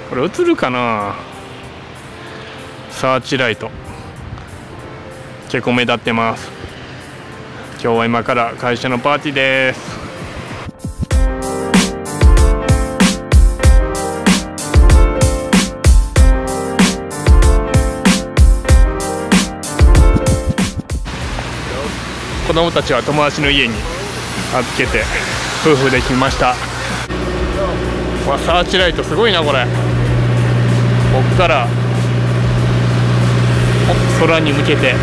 これ映るかな。サーチライト結構目立ってます。今日は今から会社のパーティーです。子供たちは友達の家に預けて夫婦で来ました。わ、サーチライトすごいなこれ。ここから空に向けて、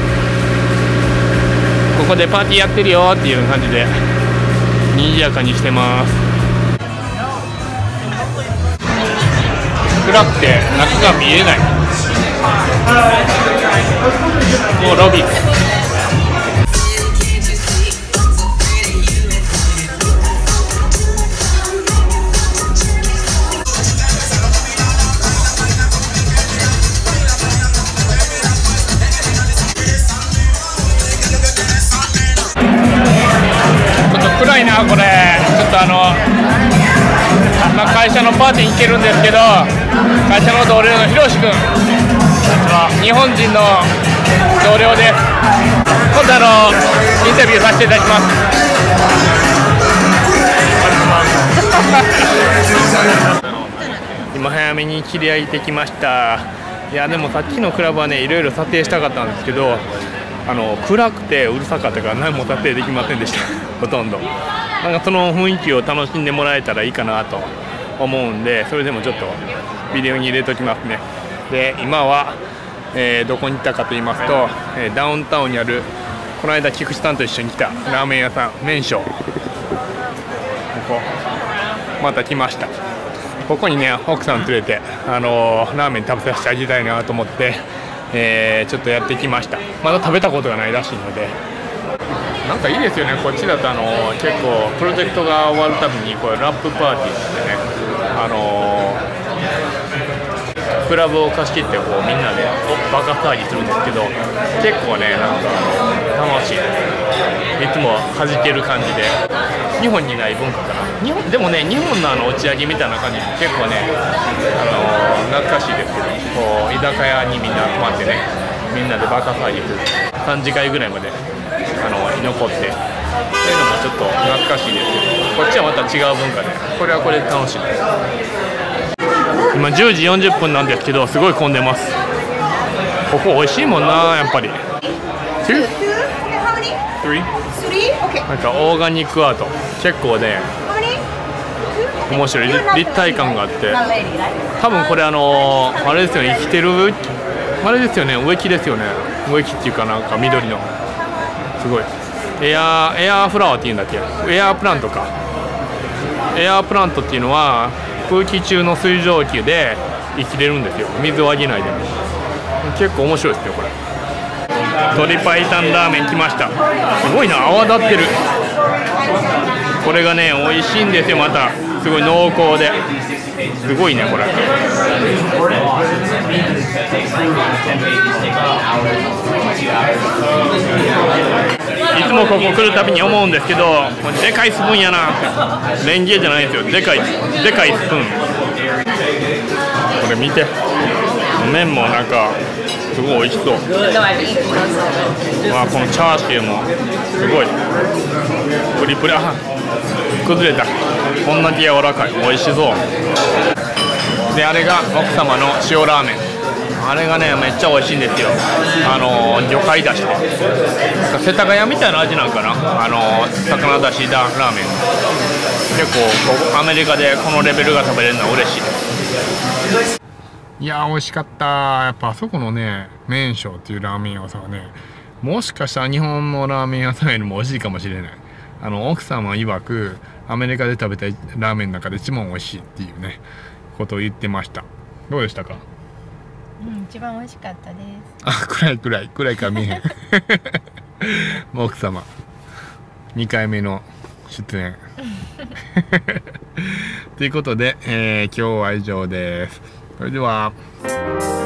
ここでパーティーやってるよっていう感じで賑やかにしてます。暗くて中が見えない。もうロビー。暗いなこれ。ちょっと会社のパーティーに行けるんですけど、会社の同僚のひろし君、日本人の同僚です。今度インタビューさせていただきます。今早めに切り上げてきました。いやでもさっきのクラブはね、いろいろ撮影したかったんですけど、暗くてうるさかったから何も撮影できませんでしたほとんど。なんかその雰囲気を楽しんでもらえたらいいかなと思うんで、それでもちょっとビデオに入れときますね。で今は、どこに行ったかと言いますと、ダウンタウンにある、この間菊池さんと一緒に来たラーメン屋さん、麺匠、ここまた来ました。ここにね奥さん連れて、ラーメン食べさせてあげたいなと思って、ちょっとやってきました。まだ食べたことがないらしいので、なんかいいですよね。こっちだと結構プロジェクトが終わるたびにこれラップパーティーってね、クラブを貸し切ってこうみんなでバカ騒ぎするんですけど、結構ねなんか楽しい。いつも弾ける感じで、日本にない文化かな。でもね日本の打ち上げみたいな感じで結構ね懐かしいですけど、こう居酒屋にみんな集まってね、みんなでバカ騒ぎする3次会ぐらいまで居残って、そういうのもちょっと懐かしいですけど、こっちはまた違う文化で、これはこれで楽しいです。今10時40分なんですけど、すごい混んでます。ここ美味しいもんな、やっぱり。なんかオーガニックアート結構ね面白い、立体感があって、多分これあれですよね、生きてるあれですよね、植木ですよね。植木っていうかなんか緑のすごいエアーフラワーっていうんだっけ、エアープラントか。エアープラントっていうのは空気中の水蒸気で生きれるんですよ、水をあげないで。結構面白いですよこれ。鶏白湯ラーメン来ました。すごいな、泡立ってる。これがね美味しいんですよ。またすごい濃厚ですごいねこれ。いつもここ来るたびに思うんですけど、でかいスプーンやなって。レンゲじゃないんですよ、でかいスプーン。これ見て、麺もなんかすごい美味しそう。このチャーシューもすごいプリプリ。崩れた。こんだけ柔らかい、美味しそう。であれが奥様の塩ラーメン。あれがねめっちゃ美味しいんですよ。魚介だしとか、世田谷みたいな味なんかな。魚だしラーメン。結構アメリカでこのレベルが食べれるのは嬉しいです。いやー美味しかった。やっぱあそこのね麺匠っていうラーメン屋さんはね、もしかしたら日本のラーメン屋さんよりも美味しいかもしれない。奥様曰くアメリカで食べたラーメンの中で一番美味しいっていうねことを言ってました。どうでしたか？ 一番美味しかったです。 あ、暗いから見えへんもう奥様2回目の出演ということで、今日は以上です。それでは。